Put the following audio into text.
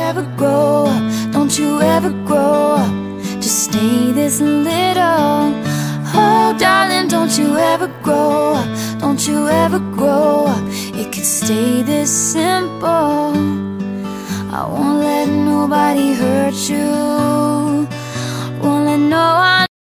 ever grow up, don't you ever grow up, just stay this little. Oh darling, don't you ever grow up, don't you ever grow up, it could stay this simple. I won't let nobody hurt you, won't let no one